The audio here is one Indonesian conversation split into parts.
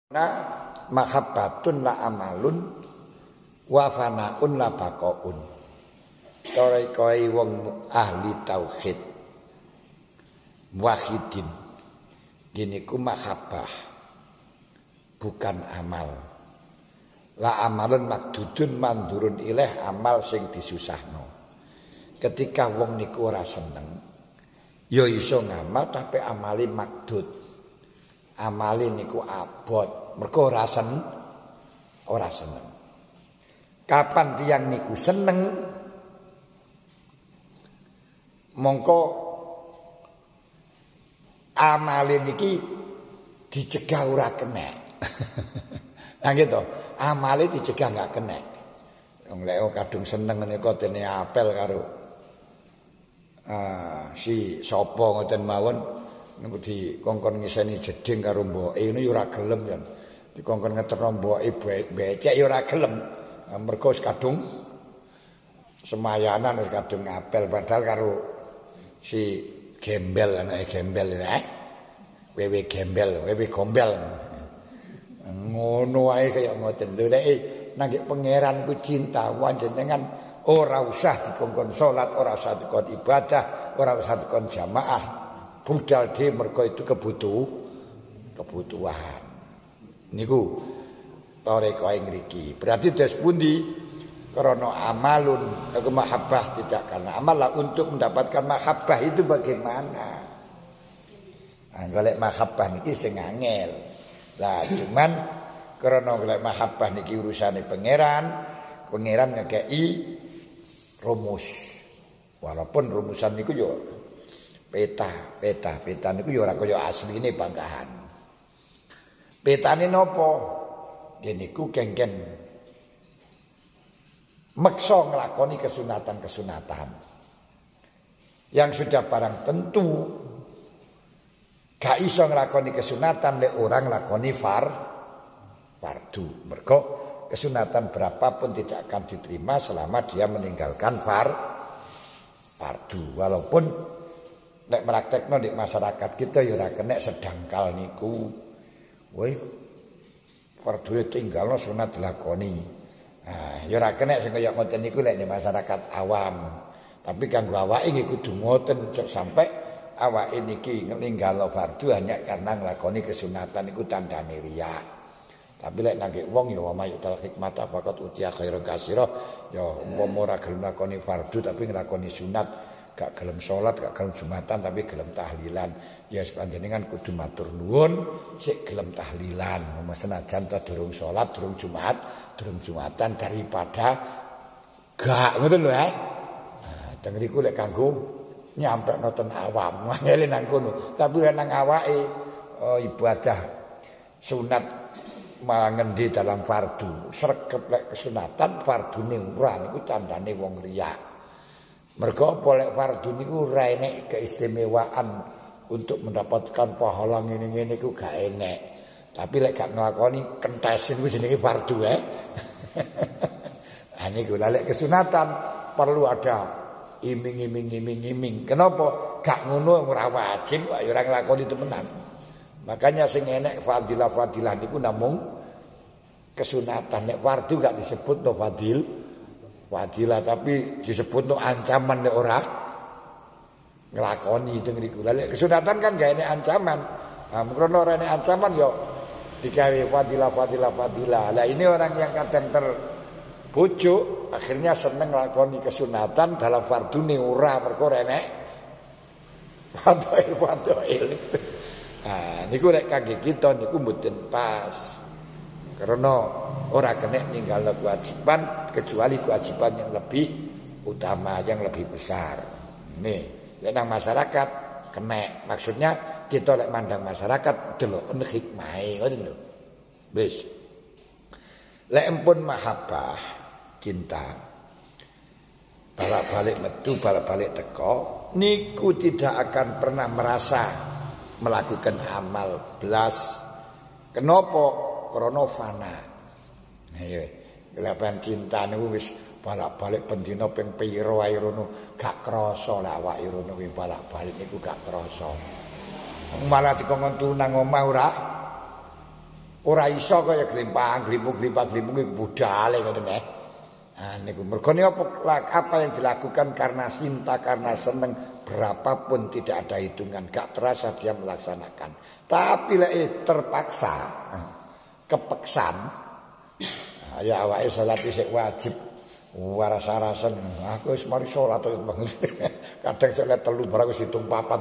Mahabbatun la amalun wa fanaun la baqaun. Koi wong ahli tauhid wahidin gini ku mahabbah bukan amal. La amalun makdudun mandurun ilaih amal sing disusahno. Ketika wong niku ora seneng ya iso ngamal tapi amali makdud. Amali niku abot, mergo ora seneng. Kapan tiyang niku seneng, mongko amali niki dicegah ora kena. Nah gitu, amali dicegah enggak kena. Wong lek kadung seneng niku dene apel karo si sapa ngoten mawon. Niku dikongkon ngiseni jeding karo mboke ngono ya ora gelem ya. Dikongkon ngeterno mboke becek ya ora gelem. Mergo wis kadung semayanan wis kadung ngapel padahal karo si gembel anake gembel wewe gembel, wewe gombel. Ngono ae kaya ngoten. Lho nek nang pangeran ku cinta panjenengan ora usah dikongkon salat, ora usah dikongkon ibadah, ora usah dikongkon jamaah. Budal dhe mergo itu kebutuhan. Niku tarekai ngriki. Berarti des pundi? Karena amalun aku mahabbah tidak karena amal lah untuk mendapatkan mahabbah itu bagaimana? Nah, golek mahabbah niki sing angel. Lah cuman karena golek mahabbah niki urusane pangeran ngekeki rumus. Walaupun rumusan niku yo peta niku ya ora kaya asline bangkahan. Petane napa? Nggih niku kengken meksa nglakoni kesunatan-kesunatan. Yang sudah barang tentu gak iso nglakoni kesunatan lek orang nglakoni fardu. Mergo kesunatan berapapun tidak akan diterima selama dia meninggalkan fardu. Walaupun nek praktekno di masyarakat kita ya ora kena sedangkal niku. Woi, fardhu tinggalno sunat dilakoni. Nah, ya ora kena sing kaya ngoten niku lek di masyarakat awam. Tapi kanggo awake iki kudu ngoten sampai awake niki ninggalno fardhu hanya karena nglakoni kesunatan niku tandane riya. Tapi lek nang wong ya wa mayutal hikmata faqat utiya khairan katsira ya umpama ora gelem nglakoni fardhu tapi nglakoni sunat. Gak gelem salat, gak gelem jumatan tapi gelem tahlilan. Ya panjenengan kudu matur nuwun sik gelem tahlilan. Senajan ta durung salat, durung jumat, durung jumatan daripada gak ngoten lho Nah, teng riku lek kanggo nyampe nonton awam, ngene nang kono. Tapi lek nang awake ibadah sunat malah ngendi dalam fardu. Sregep lek kesunatan fardune ora niku tandane wong riya. Mergo polek fardu niku ora enek keistimewaan untuk mendapatkan pahala ngene-ngene iku gak enek. Tapi lek gak nglakoni kentes niku jenenge fardu Nah niku lek kesunatan perlu ada iming-iming. Kenapa? Gak ngono ora wajib kok ora nglakoni temenan. Makanya sing enek fadilah-fadilah niku namung kesunatan. Nek fardu gak disebut no fadilah tapi disebut no ancaman nek ora nglakoni teng riku. Lek kesunatan kan gak enek ancaman. Nah, mengkono ora enek ancaman yo digawe fadilah. Lah ini orang yang kadang terbujuk akhirnya seneng nglakoni kesunatan dalam fardune ora mergo ora enek fadail. Nah, niku lek kangge kita niku mboten pas. Karena orang kena ninggal kewajiban kecuali kewajiban yang lebih utama, yang lebih besar. Nih, lek nang masyarakat kena. Maksudnya kita lek mandang masyarakat delok hikmahe ngoten lho. Wis. Lek empun mahabbah, cinta. Balik-balik metu, balik-balik teko, niku tidak akan pernah merasa melakukan amal belas. Kenapa? Krana fana. Ya, kelapan cinta niku wis balak-balik bendina ping pira ae rono gak krasa lek awake rono kuwi balak-balik niku gak krasa. Malah dikongkon turu nang omah Ora iso kaya glimpang, glimpung budale ngoten nggih. Nah niku mergo apa yang dilakukan karena cinta, karena seneng, berapapun tidak ada hitungan, gak terasa dia melaksanakan. Tapi lek terpaksa, kepeksan, ya awake salat isih wajib. Waras-arasen, aku wis mari salat banget. Kadang salat 3 barang wis hitung 4.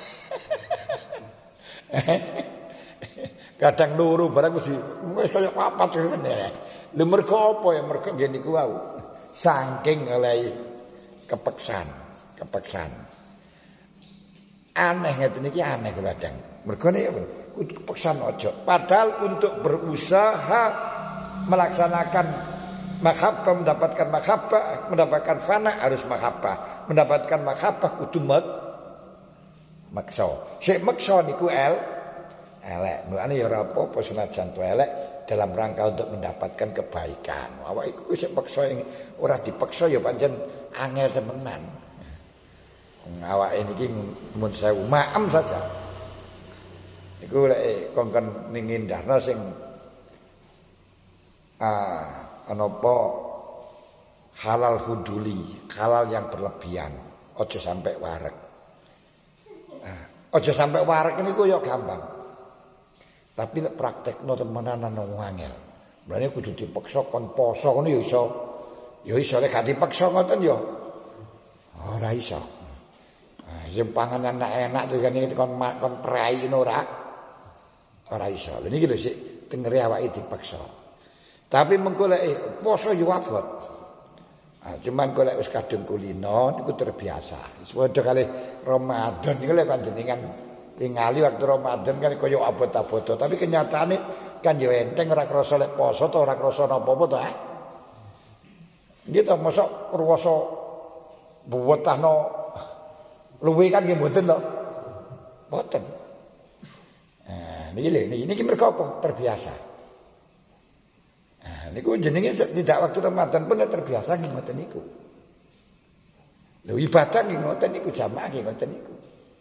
Kadang loro barang wis kaya 4 ngene. Lha mergo apa ya? Mergo nggih niku wau. Saking oleh kepeksan. Aneh ngeten iki aneh kadang. Mergo niku kudu kepeksan aja. Padahal untuk berusaha melaksanakan mahabbah, mendapatkan fana harus mahabbah. Mendapatkan mahabbah kudu maksa. Sik maksa niku elek. Mulane ya ora apa-apa senajan to elek dalam rangka untuk mendapatkan kebaikan. Awak iku sik paksa ora dipaksa ya pancen angel temenan. Awake niki mun sewu maem saja. Iku lek kongkon ning indahna sing apa halal huduli, halal yang berlebihan, aja sampai wareg. Aja sampai wareg niku ya gampang. Tapi nek praktekno temenan ana angel. Mulane kudu dipaksa kon poso ngono ya iso. Ya iso lek gak dipaksa ngoten ya ora iso. Sing panganan enak to kan iki kon prai ngono ora iso. Lha niki lho sik tengere awake dipaksa. Tapi mengko lek poso yo abot. Cuman kok lek wis kadung kulino niku terbiasa. Wis padha kalih Ramadan niku lek panjenengan tingali waktu Ramadan kan kaya abot-aboto, tapi kenyataane kan yo enteng ora krasa lek poso to ora krasa napa-apa to. Nggih to mosok krasa buwetahno luwe kan nggih mboten to. Mboten. Niki lho niki mergo apa? Terbiasa. Niku jenenge tidak waktu Ramadan pun terbiasa nggih ngoten niku. Lho ibadah nggih ngoten niku jamaah nggih ngoten niku.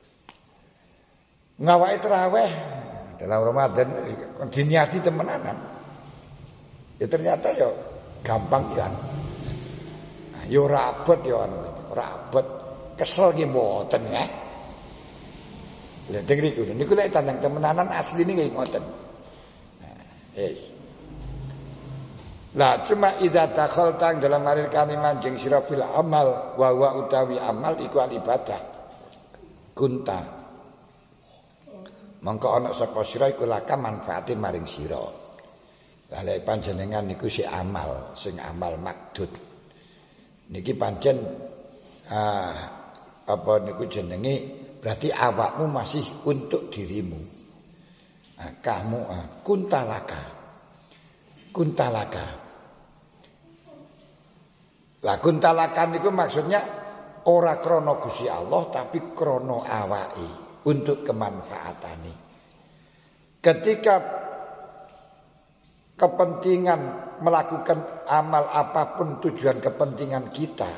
Ngawai terawih dalam Ramadan diniati temenanan. Ya ternyata ya gampang ya. Ya rabot ya rabot. Kesel nggih mboten ya. Lha niku lek tandang temenanan asline nggih ngoten. Lah cuma idza dakhalta dalam aril kalimat jeng sira fil amal wa utawi amal iku al ibadah. Kunta mongko ana saka sira iku laka manfaate maring sira. Lah lek panjenengan niku sing amal makdud. Niki pancen apa niku jenenge berarti awakmu masih untuk dirimu. Kamu kuntalaka. Lah kuntalaka niku maksudnya ora krana Gusti Allah tapi krana awake. Untuk kemanfaatane. Ketika kepentingan melakukan amal apapun tujuan kepentingan kita,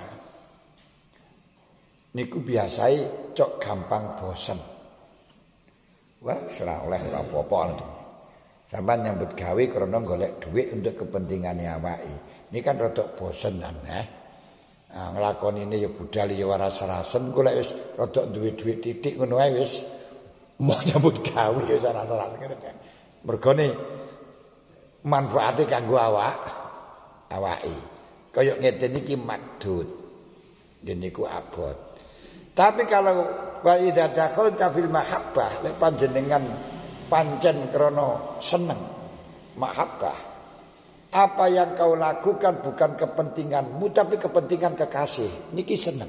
niku biasai cok gampang bosen. Wah, ora oleh apa-apa. Sampeyan nyambut gawe krana golek dhuwit untuk kepentingane awake. Ini kan rada bosenan nglakoni ini ya budal ya waras-warasen kok lek wis rada duwe-duwe titik ngono ae wis mau nyambut gawe ya saran-saran ngene kan. Mergone manfaate kanggo awake. Kaya ngeten iki makdud. Niku abot. Tapi kalau wa idza dakhalta fil mahabbah lek panjenengan pancen krana seneng mahabbah. Apa yang kau lakukan bukan kepentinganmu tapi kepentingan kekasih. Niki seneng.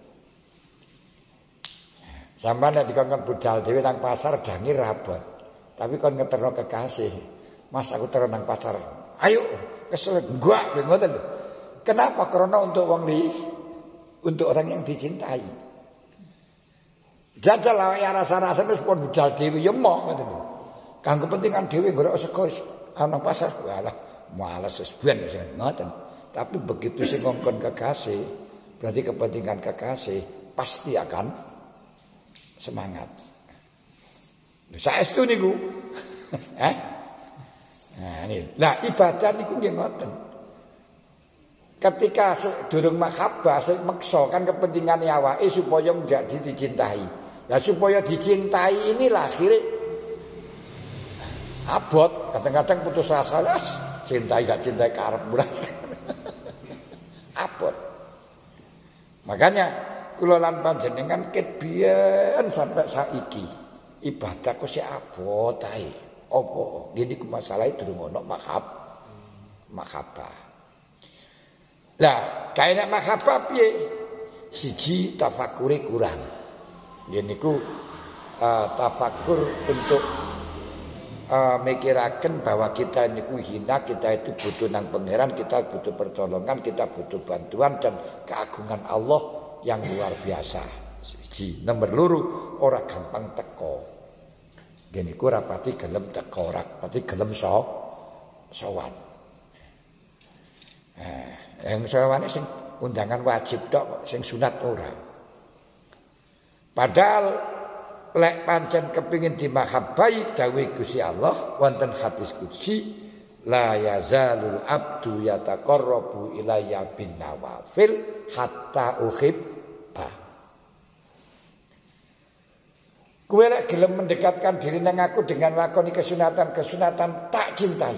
Sampeyan nek dikon budal dhewe nang pasar dangi rabot. Tapi kon ngeterno kekasih. Mas aku terus nang pasar. Ayo kesel gua ngoten lho. Kenapa? Karena untuk wong untuk orang yang dicintai. Jajal awake rasa-rasa wis pun budal dhewe ya mok ngoten lho. Kang kepentingan dhewe golek sego ana pasar. Walah malas sesuatu ngoten. Tapi begitu sing ngongkon kekasih, berarti kepentingan kekasih pasti akan semangat. Saestu niku. Nah, ini. Nah, ibadah niku nggih ngoten. Ketika durung mahabbah, meksa kan kepentingan awake supaya menjadi dicintai. Lah supaya dicintai inilah akhirnya abot, kadang-kadang putus asa, cintai gak cintai karep murah. Abot. Makanya kula lan panjenengan ket biyen sampai saiki ibadah kok sik abot ae. Apa? Gini ku masalah durung ono mahabbah. Lah, kaya nek mahabbah piye? Siji tafakure kurang. Yen niku tafakur untuk mikiraken bahwa kita niku hina, kita itu butuh nang pangeran, kita butuh pertolongan, kita butuh bantuan dan keagungan Allah yang luar biasa. Siji, nomor loro ora gampang teko. Yen niku ora pati gelem teko, ora pati gelem sowan. Yang sawane sing undangan wajib tok, sing sunat ora. Padahal lek pancen kepingin dimahabbai dawuh Gusti Allah wonten hadis qudsi la yazalul abdu yataqarrabu ilayya bin nawafil hatta uhibba. Kowe lek gelem mendekatkan diri nang aku dengan lakoni kesunatan tak cintai.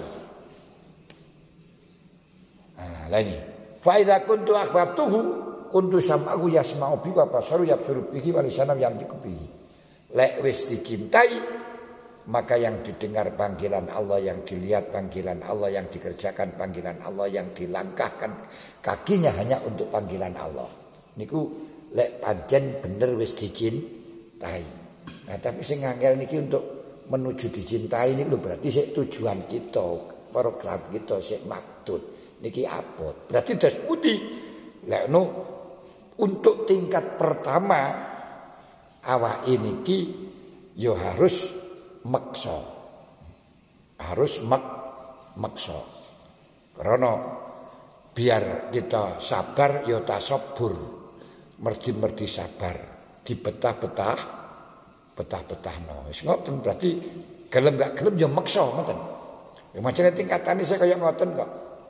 Nah, lah ini fa idza kuntu akhbatuhu kuntu sam'ahu yasma'u bi wa basaru yabsuru bihi wa lisanahu yamliku bihi. Lek wis dicintai maka yang didengar panggilan Allah, yang dilihat panggilan Allah, yang dikerjakan panggilan Allah, yang dilangkahkan kakinya hanya untuk panggilan Allah. Niku lek pancen bener wis dicintai. Nah, tapi sing angel niki untuk menuju dicintai niku berarti sik tujuan kita, program kita sik maksud. Niki abot. Berarti das putih. Lekno untuk tingkat pertama awak niki yo harus maksa. Harus maksa. Karena biar kita sabar yo tasabur. Merdi-merdi sabar, dibetah-betah, betah-betahno. Wis ngoten berarti gelem gak gelem yo maksa ngoten. Ya macane tingkatane saya kaya ngoten kok.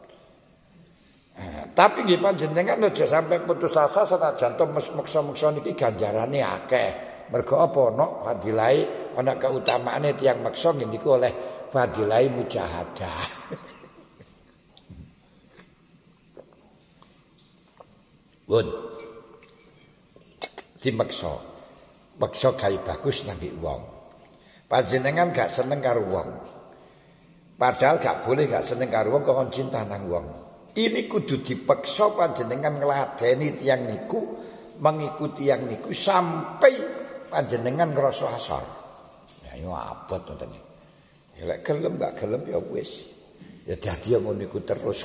Tapi nggih panjenengan aja sampai putus asa senajan to meksa-meksa niki ganjarane akeh. Mergo apa ana fadilahe ana keutamaane tiyang meksa niku oleh fadilahe mujahadah. Won. Dimeksa. Meksa gawe bagus nang wong. Panjenengan gak seneng karo wong. Padahal gak boleh gak seneng karo wong kok cinta nang wong. Ini kudu dipeksa panjenengan ngladeni tiyang niku, mengikuti yang niku sampai panjenengan ngrasa asor. Ya yo abot ngoten iki. Ya lek gelem gak gelem ya wis. Ya dadi ngono niku terus.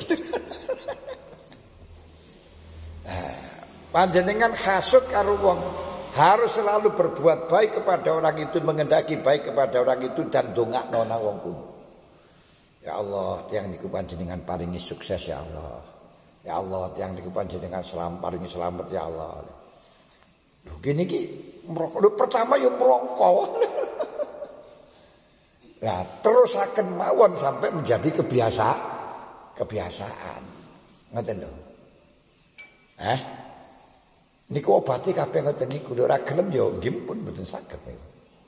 Panjenengan hasud karo wong, harus selalu berbuat baik kepada orang itu, mengendaki baik kepada orang itu dan ndongakno nang wong kuwi. Ya Allah, tiang niku panjenengan paringi sukses ya Allah. Ya Allah, tiang niku panjenengan paringi selamat ya Allah. Lho kene iki pertama yo merongko. Nah, terus akan mawon sampai menjadi kebiasaan. Ngoten lho. Niku obati kabeh ngoten niku ora gelem yo nggih pun mboten saged niku.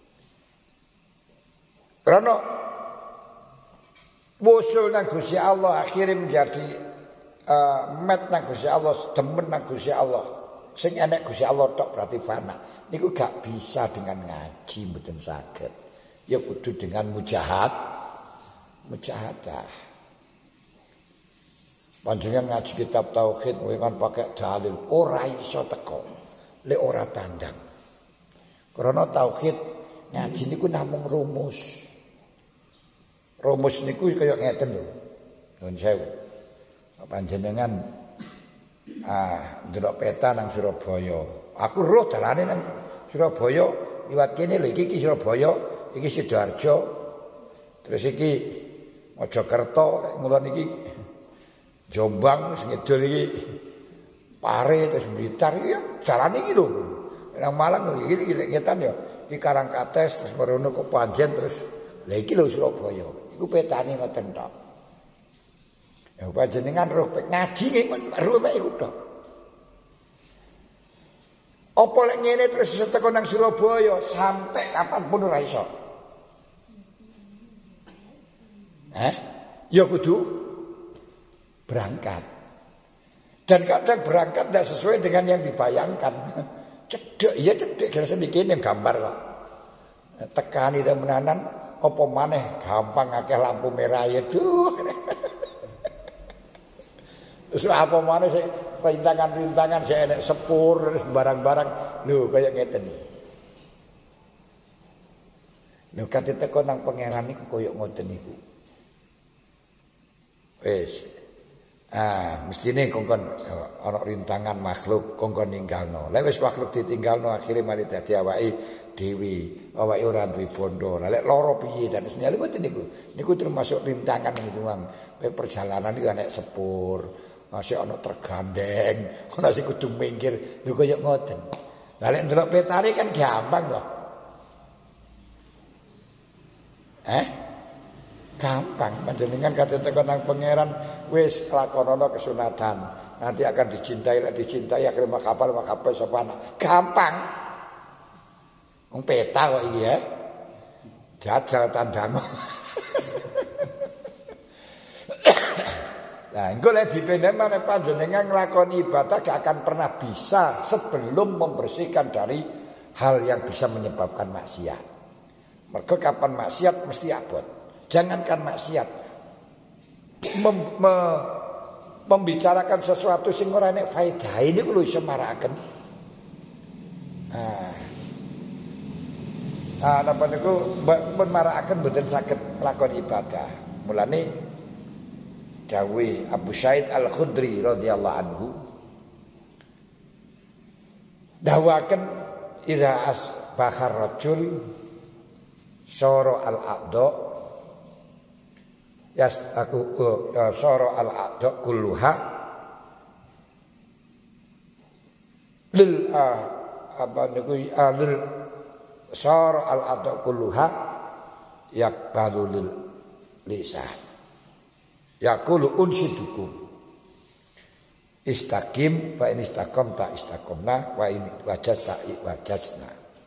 Karena wusul nang Gusti Allah akhirnya menjadi met nang Gusti Allah, demen nang Gusti Allah. Sing enek Gusti Allah tok berarti fana. Niku gak bisa dengan ngaji mboten saged. Ya kudu dengan mujahadah. Panjenengan ngaji kitab tauhid kan pakai dalil ora iso teko lek ora tandang. Karena tauhid ngaji niku namung rumus. Rumus niku kaya ngeten lho. Nuwun sewu. Panjenengan ndelok peta nang Surabaya. Aku roh dalane nang Surabaya, liwat kene lho iki Surabaya, iki Sidoarjo. Terus iki Mojokerto, mulane iki Jombang sing ngidul iki Pare terus Blitar ya jarane iki lho. Nang Malang iki ngetan ya. Iki Karangkates terus merono ke Panjen terus lha iki lho Surabaya. iku petane ngoten tok. Ya panjenengan roh ngaji roh mek iku tok. Apa lek ngene terus iso teko nang Surabaya sampai kapanpun ora iso. Ya kudu berangkat. Dan kadang berangkat tidak sesuai dengan yang dibayangkan. Cedek, ya cedek gara sedikit yang gambar kok. Tekani temenanan apa maneh gampang akeh lampu merah ya duh. Terus apa maneh sih rintangan-rintangan saya enek sepur barang-barang lho kaya ngeten iki. Lho kate teko nang pangeran niku kaya ngoten niku. Wis. Mestine kongkon ana rintangan makhluk kongkon ninggalno. Lek wis makhluk ditinggalno akhire mari dadi awake dhewe, awake ora duwe bondo. Lah lek lara piye dan senyale ngoten niku. Niku termasuk rintangan niku Bang. Perjalanan iki nek sepur, masih ana tergandeng, ana sing kudu minggir, lho kaya ngoten. Lah lek ndelok petane kan gampang to. Gampang panjenengan kate teko nang pangeran wis lakonono kesunatan. Nanti akan dicintai, lek dicintai akhirnya kapal sapa gampang. Wong peta kok iki ya. Jajal tandang. Nah, engko lek dipendhem meneh panjenengan nglakoni ibadah gak akan pernah bisa sebelum membersihkan dari hal yang bisa menyebabkan maksiat. Mergo kapan maksiat mesti abot. Jangankan maksiat membicarakan sesuatu sing ora nek faedah ini lho iso marakaken. Napa niku pun marakaken mboten saged lakon ibadah. Mulane dawuh Abu Sa'id Al-Khudri radhiyallahu anhu dawuhaken idza asbahar rajul syara al-a'dha syara al-a'dha kulluha lil apa niku lil syara al-a'dha kulluha yaqbalu lil lisan yaqulu unsidukum istaqim fa in istaqamta istaqamna wa in wajasta wajasna.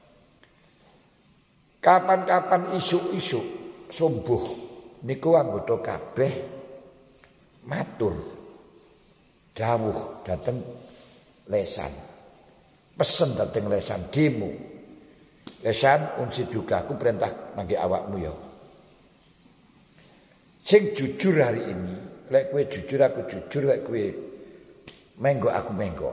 Kapan-kapan isu-isu sumbuh niku anggota kabeh matur dawuh dhateng lesan. Pesen dhateng lesan demo. Lesan unsiduka aku perintah nangge awakmu ya. Sing jujur hari ini, lek kowe jujur aku jujur, lek kowe menggo aku menggo.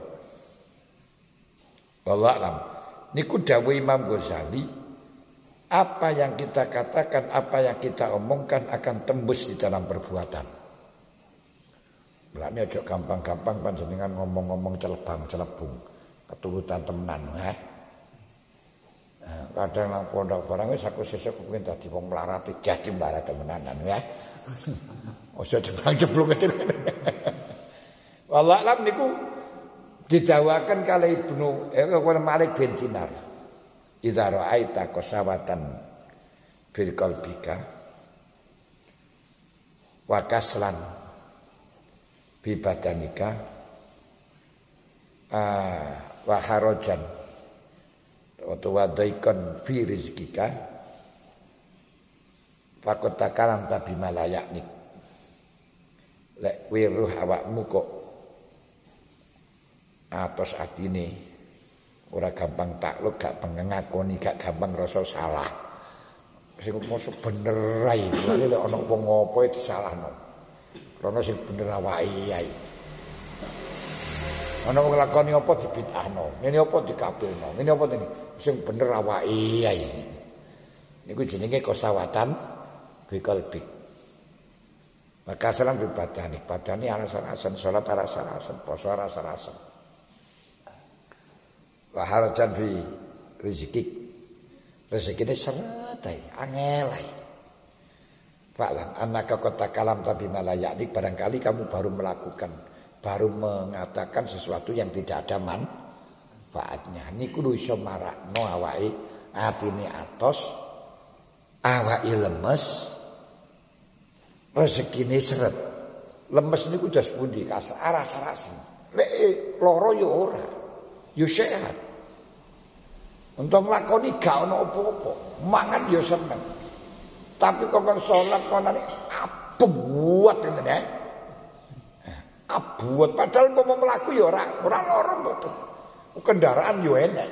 Wallahu alam. Niku dawuh Imam Ghazali, apa yang kita katakan, apa yang kita omongkan akan tembus di dalam perbuatan. Mulane aja gampang-gampang panjenengan ngomong-ngomong celebang-celebung, keturutan temenan, kadang nang pondok barang wis aku sesuk kepengin dadi wong mlarat, jadi mlarat temenanan ya. Ojo jeblok-jeblok ngene. Wallah alam niku didawakan kali Ibnu Malik bin Dinar. Idza ra'aita qasawatan fil qalbika wa kaslan bi badanika wa harajan wa daikon fi rizqika fakot takalam tabi malayak nik lek wiruh awakmu kok atos atine ora gampang takluk, gak ngakoni, gak gampang rasa salah. Sing mosok bener ae, lek ana wong apa disalahno. Karena sing bener awake ae. Ana wong lakoni apa dibid'ahno, ngene apa dikabulno, ngene apa ini sing bener awake ae. Niku jenenge kosawatan biqalbi. Maka salam bibadani, badani alasan-alasan, salat alasan-alasan, poso alasan-alasan. Wa harajan fi rezeki. Rezekine seret ae, angel ae. Fa'lam annaka qad kalam tapi malayak barangkali kamu baru melakukan, baru mengatakan sesuatu yang tidak ada manfaatnya. Niku lho iso marakno awake atine atos, awake lemes, rezekine seret. Lemes niku udah sepundi kasar aras-arasen. Lek lara ya ora. Ya sehat. Untung lakoni gak ono apa-apa. Mangan ya seneng. Tapi kok salat konane abuat ngene ya. Abuat padahal mau mlaku ya ora lara mboten. Kendaraan yo enek.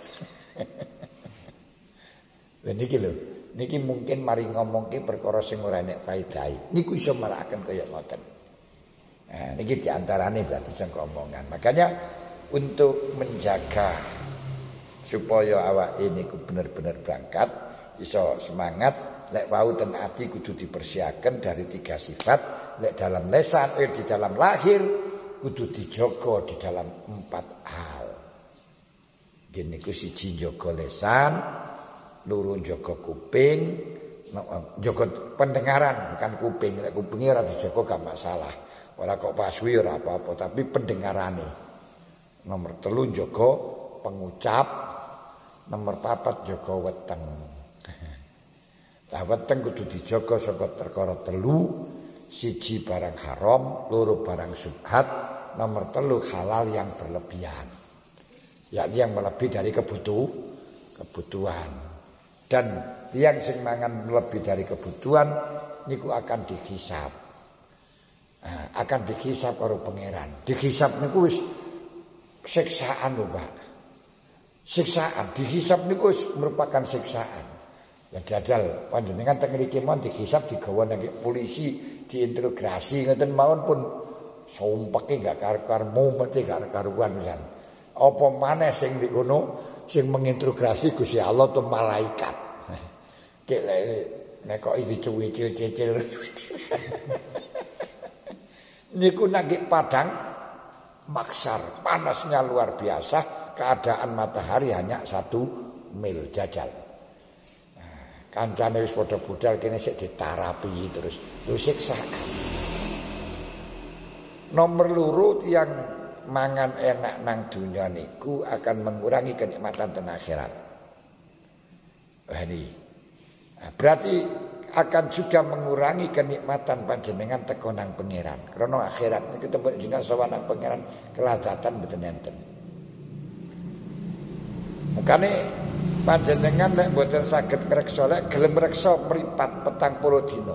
Lha niki lho, niki mungkin mari ngomongke perkara sing ora enek faedahe. Niku iso marakaken kaya ngoten. Nah, niki diantarane berarti sing omongan. Makanya untuk menjaga supaya awak ini bener-bener berangkat, iso semangat, lek wau ten ati kudu dipersiapkan dari 3 sifat, lek dalam lesan, di dalam lahir kudu dijogo di dalam 4 hal. Gini ku siji njaga lesan, loro njaga kuping, njaga pendengaran bukan kuping. Lek kupinge ora dijaga gak masalah. Ora kok paswi ora apa-apa, tapi pendengarane. Nomor 3 njaga pengucap, nomor 4 jaga weteng. Lah weteng kudu dijaga saka perkara 3, siji barang haram, loro barang syubhat, nomor 3 halal yang berlebihan. Yakni yang melebihi dari kebutuhan. Dan yang sing mangan lebih dari kebutuhan niku akan dihisab. Akan dihisab karo pangeran. Dihisab niku wis siksaan lho, Pak. Siksaan, dihisab niku wis merupakan siksaan. Ya jajal panjenengan teng mriki mon dihisab digawa nang polisi, diinterogasi ngoten mawon pun sumpeke gak karo-karo mumete gak karuan pisan. Apa maneh sing di kono sing menginterogasi Gusti Allah to malaikat. Kek nek kok iki cuwicil-cicil. Niku nang padang maksar, panasnya luar biasa, keadaan matahari hanya 1 mil jajal. Kancane wis padha budal kene sik ditarapi terus. Lho siksaan. Nomor 2 tiyang mangan enak nang dunya niku akan mengurangi kenikmatan ten akhirat. Ini. Berarti akan juga mengurangi kenikmatan panjenengan teko nang pangeran. Karena akhirat niku tempat jenengan sowan nang pangeran kelazatan mboten enten. Makane panjenengan nek mboten saged ngreksa lek gelem ngreksa mripat 40 dina.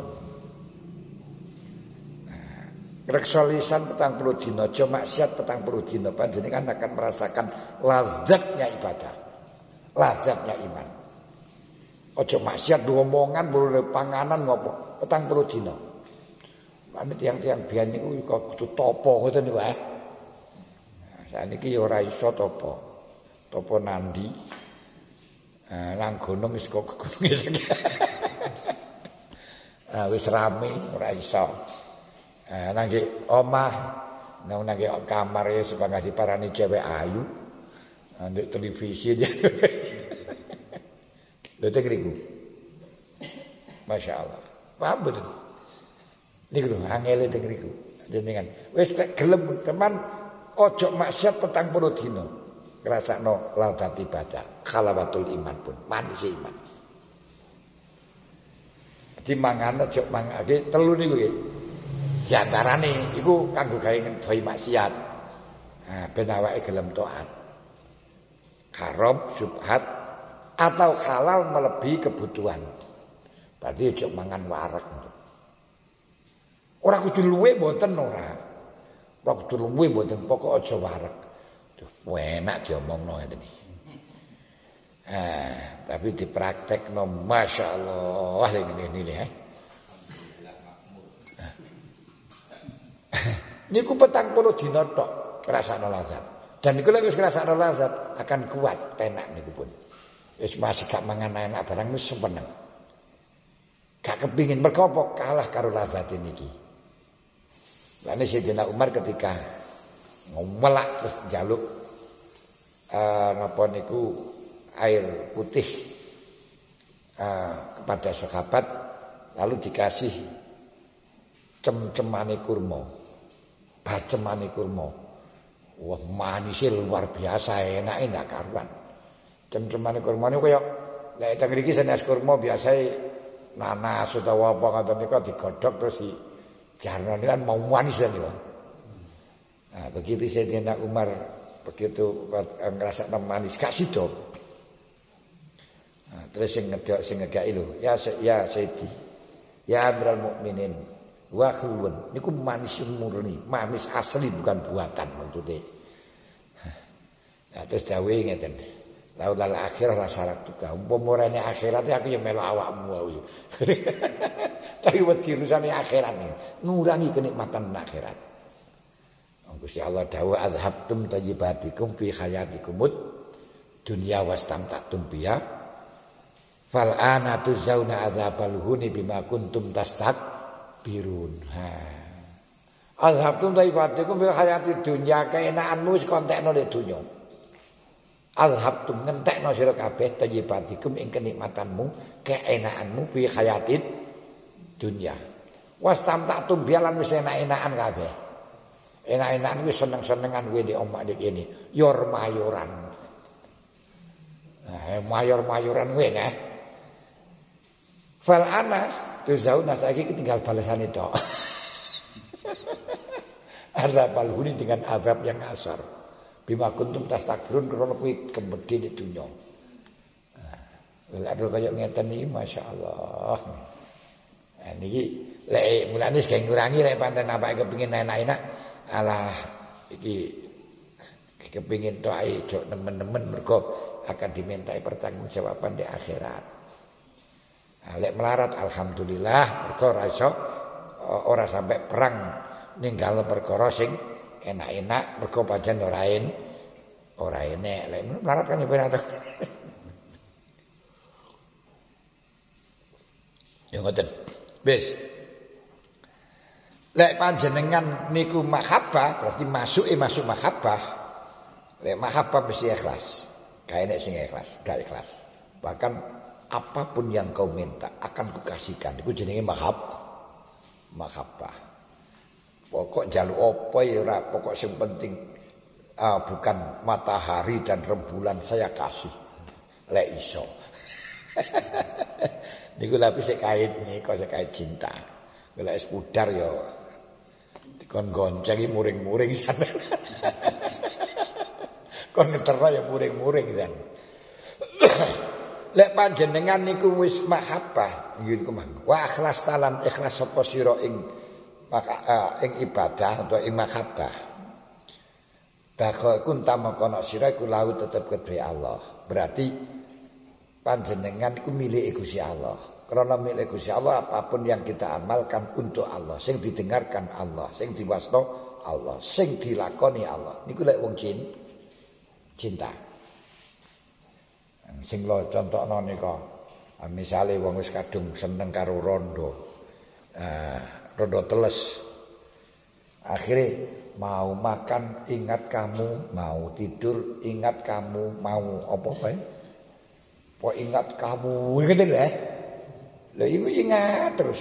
Ngreksa lisan 40 dina, aja maksiat 40 dina, panjenengan akan merasakan lazatnya ibadah. Lazatnya iman. Aja maksiat omongan, boleh panganan ngopo 40 dina. Lan tiyang-tiyang biyen niku kok kudu topo ngoten niku ha. Saniki ya ora iso topo. Topo nandi. Nang gunung wis kok gununge sing. Wis rame ora iso. Nang omah, nang kamar ya supaya diparani cewek ayu. Ndek televisi dia. Lho tekriku. Masya Allah. Paham betul. Niku lho angele tekriku. Jenengan wis gelem teman ojo maksiat 40 dina. Ngrasakno lazat ibadah, khalawatul iman pun, manis iman. Dimangan ojo mangake 3 niku nggih. Di antarane iku kanggo gawe ngendhoi maksiat. Ben awake gelem taat. Haram, syubhat atau halal melebihi kebutuhan. Berarti aja mangan wareg. Ora kudu luwe mboten ora. Ora kudu luwe mboten, pokok aja wareg. Duh, enak diomongno ngene iki. Tapi dipraktekno masyaallah ngene ya. Niku 40 dina tok ngrasakno lazat. Dan niku lek wis ngrasakno lazat akan kuat penak niku pun. Wis masih gak mangan enak barang wis seneng. Gak kepingin mergo apa kalah karo lazat niki. Lane Sayyidina Umar ketika ngomelak terus njaluk napa niku air putih kepada sahabat lalu dikasih cem-cemane kurma. Bacemane kurma. Wah manisnya luar biasa enake ndak karuan. Cem-cemane kurma niku kaya lek teng mriki sanes kurma biasae nanas utawa apa ngoten niku digodhog terus dijarno kan mau manis kan niku. Nah, begitu Sayyidina Umar begitu ngrasakno manis gak sida. Nah, terus sing ngegaki lho, ya Sayyidi. Ya Amiral Mukminin. Wa khulun niku manis murni, manis asli bukan buatan maksudnya. Nah, terus dawuh ngeten. Laulal akhirah la syarat tuka. Umpama rene akhirat aku ya melu awakmu wae. Tapi wedi urusane akhirat ngurangi kenikmatan akhirat. Gusti Allah dawuh azhabtum tayyibatikum fi hayatikumud dunya wastamtatum biha fal ana tuzauna adzabal huni bima kuntum tastakbirun. Azhabtum tayyibatikum fi hayati dunya keenakanmu wis kontekno nek dunya. Alhabtum ngentekno sira kabeh tayyibatikum ing kenikmatanmu, keenakanmu fi hayatid dunya. Wastamtatum bialan wis enak-enakan kabeh. Enak-enakan wis seneng-senengan kowe nek omak nek kene. Yor mayoran. Nah, mayor-mayoran kowe nah. Fal anas tuzauna saiki ketinggal balasan itu. Azabal huni dengan azab yang asar. Bima kuntum tastakbirun krana kuwi kemedhe ning dunya. Lah kaya ngeten iki masyaallah. Nah niki lek mulane sing ngurangi lek pancen awake kepengin enak-enak alah iki kepengin tok ae jok nemen-nemen mergo akan dimintai pertanggungjawaban di akhirat. Nah, lek melarat alhamdulillah mergo ora sampai perang ninggal perkara sing enak-enak mergo pancen ora enek lek melarat kan ya bener. Ya ngoten. Wis. Lek panjenengan niku mahabbah berarti masuk mahabbah. Lek mahabbah mesti ikhlas. Kae nek sing ikhlas, gak ikhlas. Bahkan apapun yang kau minta akan kukasihkan. Iku jenenge mahabbah. Pokok jaluk apa ya ora, pokok sing penting bukan matahari dan rembulan saya kasih. Lek iso. Niku tapi sik kait nika sik kait cinta. Lek es pudar ya dikon goncengi muring-muring sana. Kon ngeterno ya muring-muring san. Lek panjenengan niku wis mahabbah nggih niku mang. Wa ikhlas talan ikhlas sapa sira ing ing ibadah atau ing mahabbah. Bakal kun tamakana sira iku lahu tetep kedue Allah. Berarti panjenengan iku milik Gusti Allah. Karena milik Gusti Allah apapun yang kita amalkan untuk Allah, sing didengarkan Allah, sing diwasno Allah, sing dilakoni Allah. Niku lek wong cinta. Sing lo contohno nika. Misale wong wis kadung seneng karo rondo. Rondo teles. Akhirnya mau makan ingat kamu, mau tidur ingat kamu, mau apa bae? Po ingat kamu, ngene lho. Lha iku ingat terus.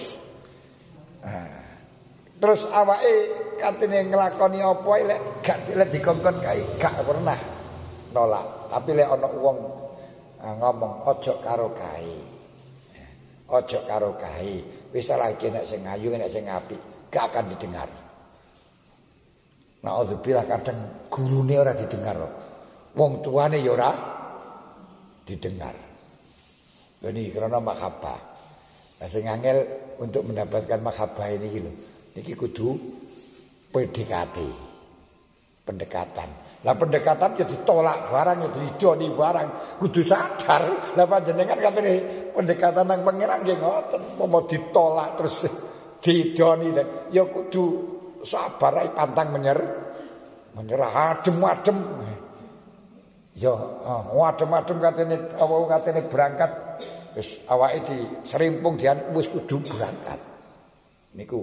Terus awake katene nglakoni apa lek gak dikongkon kae, gak pernah nolak. Tapi lek ana wong ngomong ojo karo kae. Ojo karo kae. Wis salah iki nek sing ayu nek sing apik gak akan didengar. Nauzubillah kadang gurune ora didengar. Wong tuane ya ora didengar. Lha niki karena mahabbah. Lah sing angel untuk mendapatkan mahabbah ini iki lho. Niki kudu PDKT. Pendekatan. Lah pendekatan ya ditolak barang ya didoni barang. Kudu sadar. Lah panjenengan katene pendekatan nang pangeran nggih ngoten. Mau ditolak terus didoni dan ya kudu sabar ae pantang menyerah adem-adem. Ya, adem-adem katene berangkat wis awake diserimpung dian wis kudu berangkat. Niku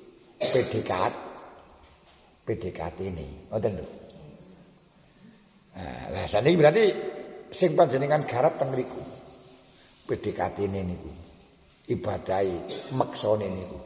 PDKT ini. Ngoten lho. Lah saniki berarti sing panjenengan garap teng mriku. PDKT ini niku. Ibadahi maksane niku,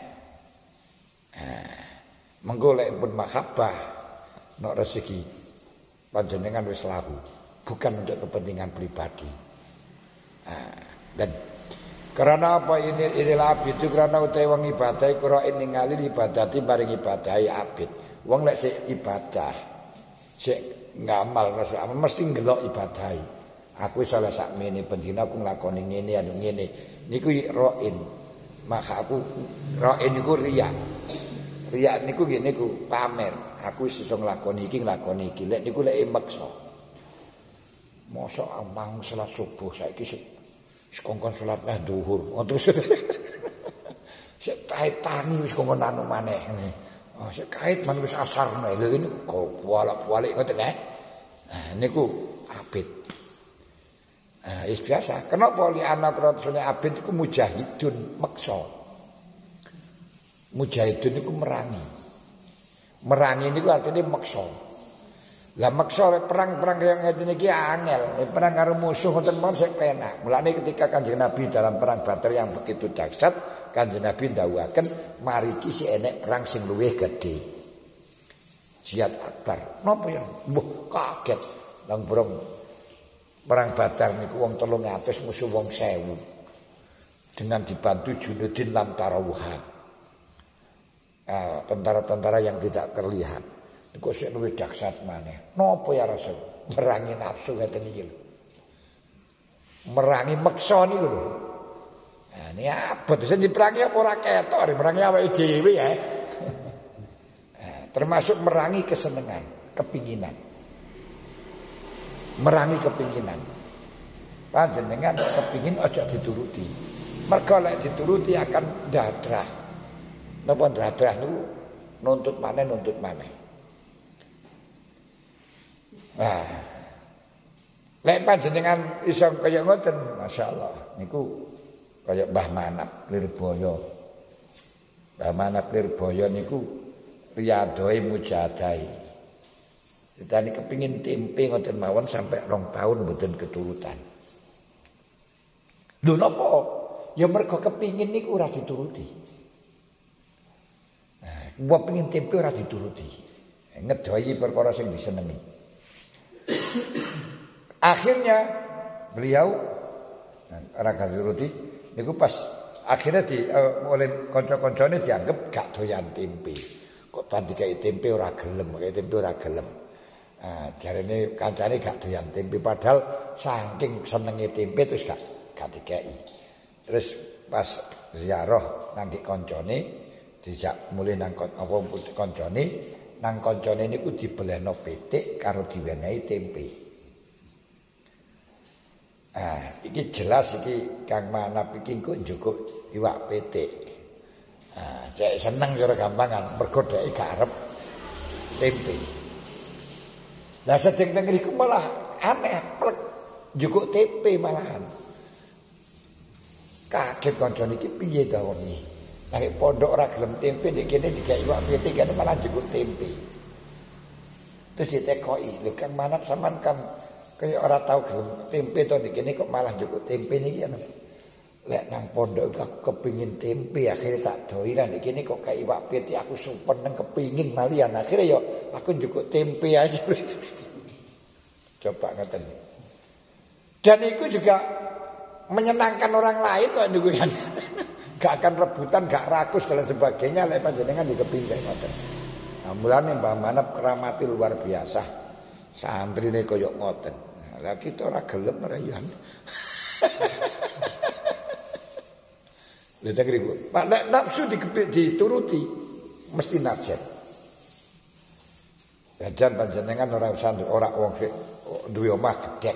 mengko lek pun mahabbah nek rezeki panjenengan wis lahu, bukan untuk kepentingan pribadi. Dan Karena apa inilah abid itu karena utai wong ibadah Qur'an ningali ibadati bareng ibadahi abid. Wong lek sik ibadah sik ngamal mesti ngelok ibadahi. Aku salah sakmene bendina aku nglakoni ngene anu ngene. Niku ra'in. Maka aku ra'in niku riya. Riya niku nggih niku pamer. Aku wis iso nglakoni iki. Lek niku lek meksa. Mosok amang salat subuh saiki sik kongkon salat zuhur. Ngoten sik kaitani wis kongkon anu maneh. Oh, sik kait man wis asar lho ini kok bolak-balik ngoten niku abid. Biasa. Kenapa li anak rasune abid iku mujahidun meksa. Mujahidun iku merangi. Merangi niku artine meksa. Lah maksa perang-perang yang ngene iki angel, perang karo musuh ngoten mawon sik penak. Mulane ketika Kanjeng Nabi dalam perang Badar yang begitu dahsyat, Kanjeng Nabi ndhawuhaken mariki si enek perang sing luwih gedhe. Jihad akbar. Napa ya? Mbah kaget. Lang burung perang Badar niku wong 300 musuh wong 1000. Dengan dibantu Junudin lan Tarawuha. Tentara-tentara yang tidak terlihat. Kok sik luwih dahsyat maneh. Napa ya Rasul? Merangi nafsu ngeten iki lho. Merangi meksa niku lho. Nah, ini abot sing diperangi apa ora ketok, merangi awake dhewe ya. Termasuk merangi kesenengan, kepinginan. Merangi kepinginan. Panjenengan kepingin aja dituruti. Mergo lek dituruti akan dadrah. Napa dadrah niku nuntut maneh. Nah, lek panjenengan iso kaya ngoten, masyaallah. Niku kaya Mbah Manap Lirboyo. Mbah Manap Lirboyo niku riyadoe mujahadai. Ditani kepingin tempe ngoten mawon sampai 2 tahun mboten keturutan. Lho napa? Ya mergo kepingin niku ora dituruti. Nah, wong pengin tempe ora dituruti. Ngedohi perkara sing disenengi. Akhirnya beliau ora dituruti niku pas akhirnya oleh kanca-kancane dianggap gak doyan tempe. Kok bandikae tempe ora gelem, jarene kancane gak doyan tempe padahal saking senenge tempe terus gak dikeki. Terus pas ziarah nang kancane dijak mulih nang kancane nang kancane niku dibelehno pitik karo diwenehi tempe. Iki jelas iki Kang Manap iki engko njukuk iwak pitik. Cek seneng cara gampangan mergo dhek gak arep tempe. Lah sedeng teng ngriku malah aneh, plek njukuk tempe malahan. Kaget kancane iki piye ta wong iki? Nek pondok ora gelem tempe nek kene dikek iwak pitik kan malah njukuk tempe. Terus ditekoki, lho Kang Manap sampean kan kaya ora tau gelem tempe to nek kene kok malah njukuk tempe niki ana. Lek nang pondok aku kepingin tempe akhirnya tak doi lah nek kene kok kaya iwak pitik aku sumpenen kepingin malian akhirnya ya aku njukuk tempe aja. Coba ngoten. Dan itu juga menyenangkan orang lain kok niku kan. Gak akan rebutan, gak rakus dan sebagainya lek panjenengan dikepingin ngoten. Nah, mulane Mbah Manap keramati luar biasa. Santrine kaya ngoten. Lah kita ora gelem rayan. Lha tak ribu. Pak lek nafsu dituruti mesti narjet. Jajan panjenengan ora usah ora wong duwe omah gedhek.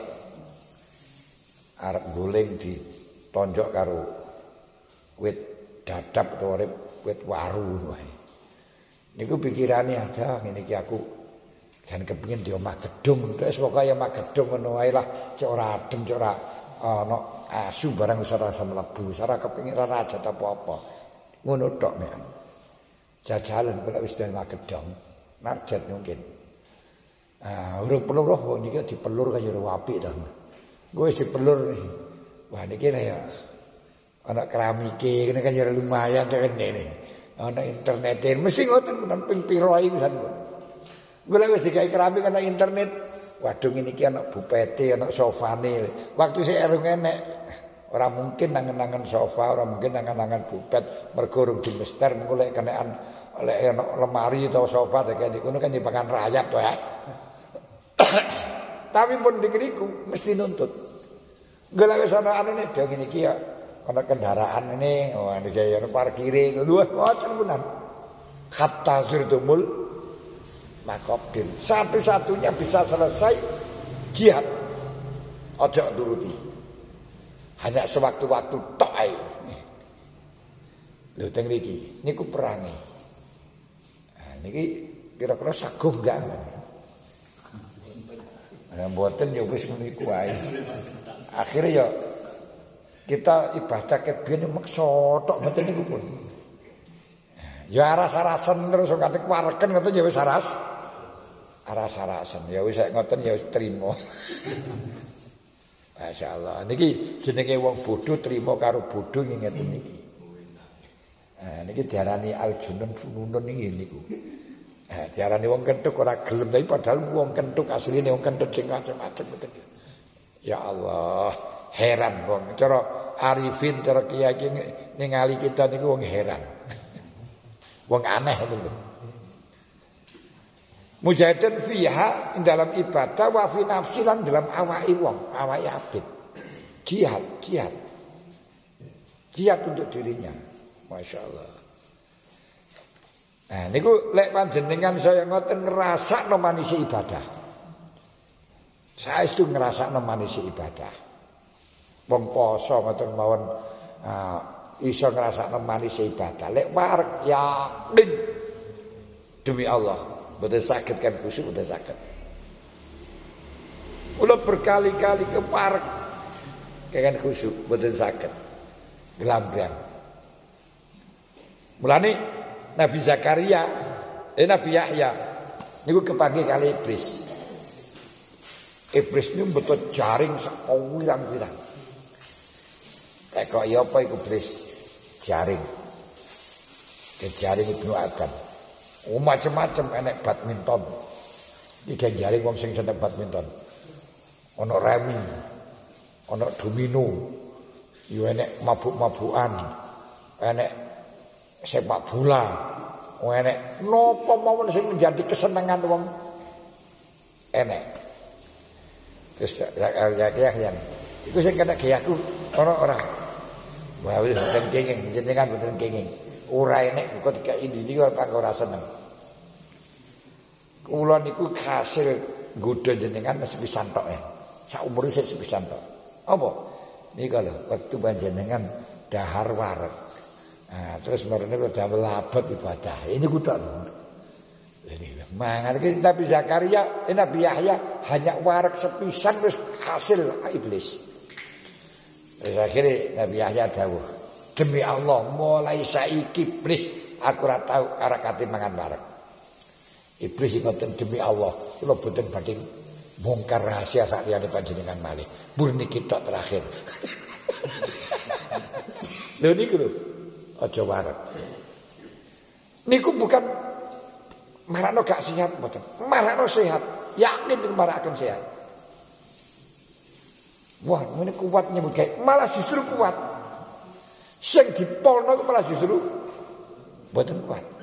Arep guling ditonjok karo wit dadap utawa wit waru wae. Niku pikirane ada ngene iki aku jan kepengin di omah gedung, terus pokoke omah gedung ngono wae lah, cek ora adem, cek ora ana asu barang wis ora mlebu, ora kepengin ora ajat apa-apa. Ngono tok mek. Jajalan kok wis den omah gedung, narjet mungkin. Urung pelur kok niki dipelur kaya ora apik to. Gue wis dipelur. Wah niki ya ana keramike kene kan ya lumayan tekan ngene. Ana internete mesti ngoten menawa ping pira iki pisan. Gue wis digawe keramik ana internet. Waduh ngene iki ana bupete, ana sofane. Waktu sik erung enek Ora mungkin nangen-nangen sofa, ora mungkin nangen-nangen bupet mergo urung dimester mengko lek kenekan lek lemari atau sofa kayak niku kan dipangan rayap to ya. Tapi pun dikiriku mesti nuntut. Gak wis ana anune dhewe ngene iki ya. Ana kendaraan ini, oh niki ya parkire lho ngoten punan. Hatta zurtumul makabir. Satu-satunya bisa selesai jihad. Ojo nuruti. Hanya sewaktu-waktu tok ae. Lho teng mriki niku perange. Nah niki kira-kira saguh enggak? Nah mboten ya wis niku ae. Akhire ya kita ibadah ket biyen meksa tok mboten niku pun. Ya aras-arasen terus kate wareken ngoten ya wis aras-arasen. Ya wis ngoten ya wis trima. Masyaallah niki jenenge wong bodho trima karo bodho ngeten niki. Nah niki diarani aljunun fununun niki niku. Nah diarani wong kentuk ora gelem tapi padahal wong kentuk asline wong kentuk sing macam-macam ngoten. Ya Allah, heran wong. Cara arifin cara kiai ningali kita niku wong heran. Wong aneh niku. Mujahidin fiha dalam ibadah wa fi nafsilan dalam awake wong, awake abid. Jihad. Jihad untuk dirinya. Masya Allah. Nah niku lek panjenengan saya ngoten ngrasakno manise ibadah. Saya itu ngrasakno manise ibadah. Wong poso ngoten mawon iso ngrasakno manise ibadah. Lek wareg yakin demi Allah. Betul sakit kan khusyuk, betul sakit. Udah berkali-kali keparek kan khusyuk, betul sakit. Gelambrian. Mulane Nabi Zakaria, Nabi Yahya, niku kepanggil kali iblis. Iblis niku betul jaring sakowirang-wirang. Kok ya apa iku iblis? Jaring. Kejaring Ibnu Adam. Oh macam-macam enek badminton. Iki jaring wong sing seneng badminton. Ana remi, ana domino. Yo enek mabuk-mabukan. Enek sepak bola. Enek napa mawon sing menjadi kesenangan wong. Enek. Terus ya. Iku sing kena gayaku ora. Wah wis ten kenging, jenengan boten kenging. Ora enek kok dikai iki ora seneng. Kula niku kasil nggodha jenengan wis pisan tok ya. Sak umur wis pisan tok. Apa? Nika lho, wektu panjenengan dahar wareg. Nah, terus marane kula damel abot ibadah. Ini ku tok. Ini mangan iki Nabi Zakaria, Nabi Yahya hanya wareg sepisan wis hasil iblis. Terus akhirnya Nabi Yahya dawuh, demi Allah mulai saiki iblis aku ora tau arakate mangan wareg. Iblis ngoten demi Allah, kula boten badhe bongkar rahasia sak liyane panjenengan malih. Murni kita terakhir. Lho niku lho, aja wareg. Niku bukan marakno gak sehat mboten. Marakno sehat, yakin marakaken sehat. Wah, ngene kuat nyebut gawe, malah justru kuat. Sing dipolno malah justru mboten kuat.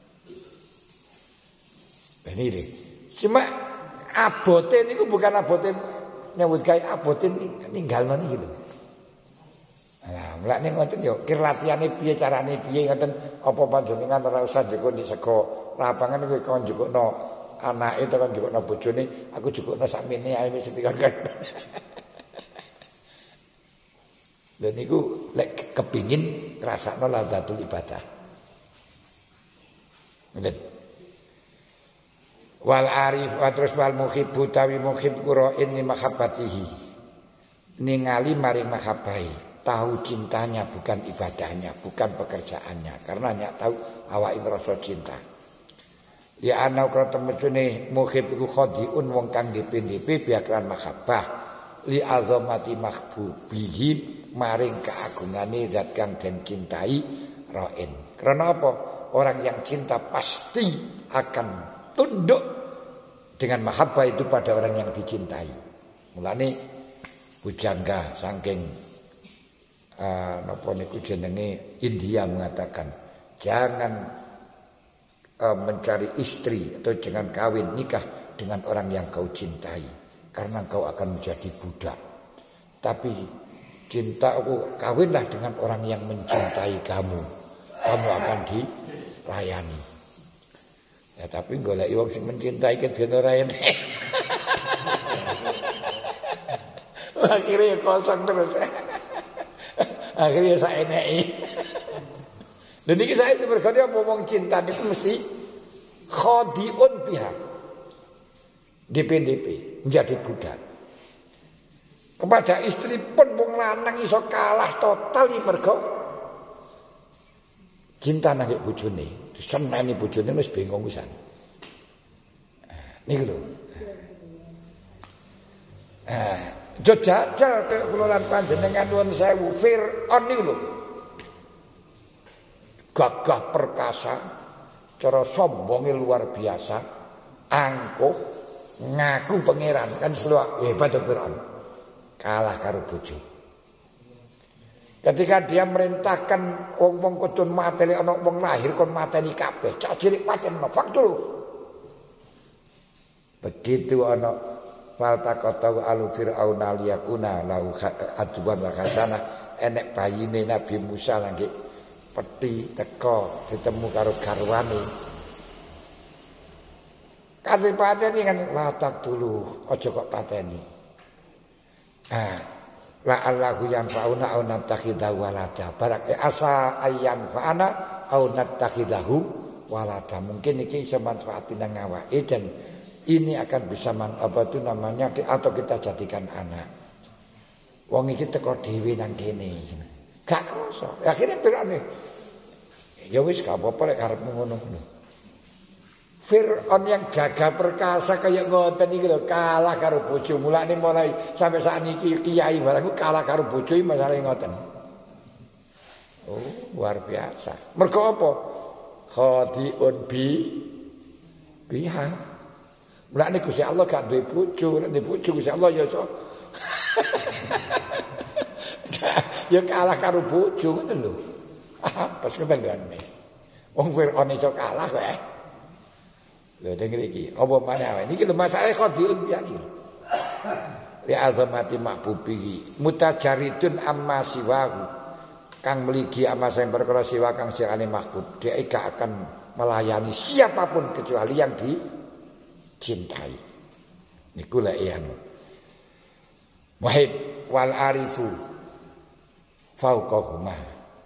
Ini cuma abote niku bukan abote nyambut gawe, abote ninggalno niki lho. Lah, mulane ngoten yo kir latihane piye carane piye ngoten apa panjenengan ora usah njukuk ning sego lapangan kuwi kon njukukno anake to kon njukukno bojone, aku njukukno sakmene ae wis dikon. Lha niku lek kepingin ngrasakno ladatul ibadah. Ngoten. Wal arif wa terus wal muhibbu tawi muhib qura'in li mahabbatihi. Ningali mari mahabbahi, tahu cintanya bukan ibadahnya, bukan pekerjaannya, karena hanya tahu awake ngrasa cinta. Ya ana karo temene muhib iku khadiun wong kang dipin-dipin biakran mahabbah li azamati mahbubihi maring keagungane zat kang den cintai ra'in. Karena apa? Orang yang cinta pasti akan tunduk dengan mahabbah itu pada orang yang dicintai. Mulane bujangga saking napa niku jenenge India mengatakan jangan mencari istri atau jangan kawin nikah dengan orang yang kau cintai karena kau akan menjadi budak. Tapi kawinlah dengan orang yang mencintai kamu. Kamu akan dilayani. Ya tapi golek wong sing mencintai ket ben ora enek. Akhirnya kosong terus. Akhirnya saya eneki. Dan ini saya itu berkata ngomong cinta itu mesti khadiun biha. DPDP menjadi budak. Kepada istri pun wong lanang iso kalah total iki mergo cinta nang bojone. Diseneni bojone wis bengong pisan. Niku lho. Jajal kula lan panjenengan nuwun sewu Fir'aun niku lho. Gagah perkasa, cara sombonge luar biasa, angkuh, ngaku pangeran kan seluk hebat Fir'aun. Kalah karo bojo. Ketika dia merintahkan wong-wong kudu mateni ana wong lahir kon mateni kabeh, cak cilik pateni faktul. Begitu ana faltaqatu alu fir'aun liyakuna lahu aduwan wa khasana enek bayine Nabi Musa lagi peti teko ditemu karo garwane. Kate pateni kan latak dulu aja kok pateni. La allahu yang fauna au natakhidahu walada. Barak asa ayyan faana au natakhidahu walada. Mungkin iki iso manfaatin nang awake dan ini akan bisa namanya atau kita jadikan anak. Wong iki teko dhewe nang kene. Gak krasa. Akhire pirane. Ya wis gak apa-apa lek karepmu ngono-ngono. Fir'aun yang gagah perkasa kaya ngoten iki lho kalah karo bojo. Mulane mulai sampai saat ini kiai barangku kalah karo bojo iki masalah ngoten. Oh, luar biasa. Mergo apa? Khadiun biha. Mulane Gusti Allah gak duwe bojo, nek duwe bojo Gusti Allah ya iso. Ya kalah karo bojo ngoten lho. Pas ketengane. Wong Fir'aun iso kalah kok. Lho denger iki, apa maneh niki lho masalah khadiun piye iki. Ya azamati mahbubi mutajaridun amma siwahu. Kang mligi amma sing perkara siwa kang sirane mahbub. Dia gak akan melayani siapapun kecuali yang dicintai. Niku lek anu. Wahid wal arifu fauqahuma.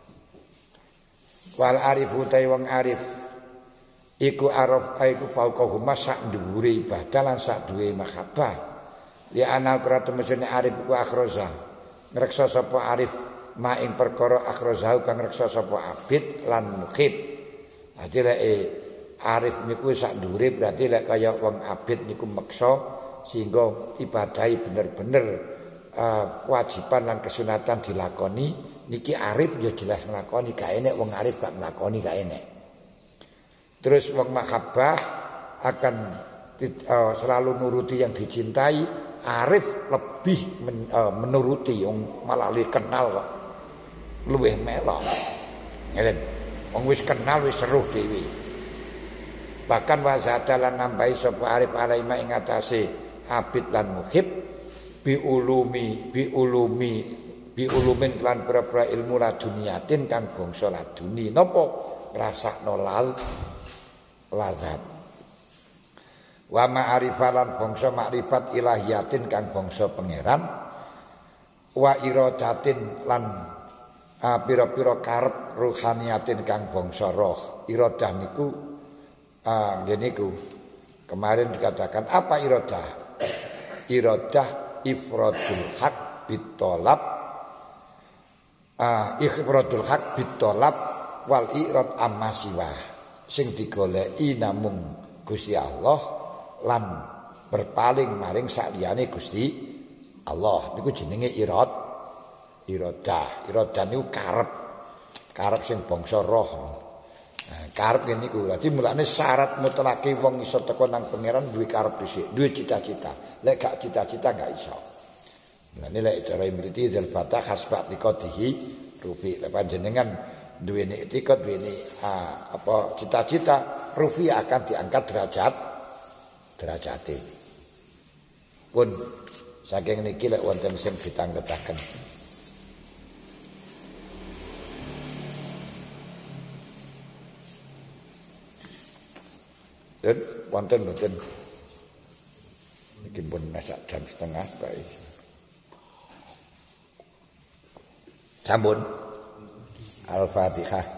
Wal arifu ta wong arif iku araf iku fauqahuma sak dhuwure ibadah lan sak duwe mahabbah. Li ana kratu mesine arif iku akhroza. Ngreksa sapa arif ma ing perkara akhroza kang ngreksa sapa abid lan mukhib. Dadi lek arif niku sak dhuwure berarti lek kaya wong abid niku meksa sehingga ibadahi bener-bener kewajiban lan kesunatan dilakoni. Niki arif ya jelas nglakoni, gak enek wong arif gak nglakoni gak enek. Terus wong mahabbah akan selalu nuruti yang dicintai, arif lebih menuruti wong malah kenal kok luwih melok. Ngeten. Wong wis kenal wis seruh dhewe. Bahkan wasadalan nambahi sapa arif alaima ing atase abid lan muhib biulumin lan pira-pira ilmu laduniyatin kang bangsa laduni napa ngrasakno lazat wa ma'rifalan bangsa makrifat ilahiyatin kang bangsa pangeran wa iradatin lan pira-pira karep ruhaniyatin kang bangsa roh. Iradah niku ngeniku kemarin dikatakan apa iradah? Iradah ifradul haq bitolab ikhradul haq bitolab wal irad amma siwa sing digoleki namung Gusti Allah lan berpaling maring saliyane Gusti Allah niku jenenge iradah niku karep sing bangsa roh. Karep ngene niku dadi mulane syarat mutlake wong iso teko nang pangeran duwe karep dhisik duwe cita-cita lek gak cita-cita gak iso. Mulane lek cara mriki zal fatah hasbati qadihi rufi. Lek panjenengan duweni etika, duweni cita-cita, rufi akan diangkat derajate. Pun saking niki lek wonten sing ditanggetaken. Dan wonten mboten iki pun masak jam setengah baik. Sampun Al-Fatihah.